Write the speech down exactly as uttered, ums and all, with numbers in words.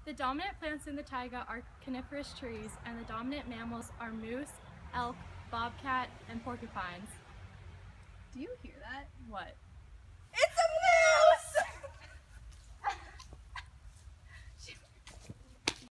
The dominant plants in the taiga are coniferous trees, and the dominant mammals are moose, elk, bobcat, and porcupines. Do you hear that? What?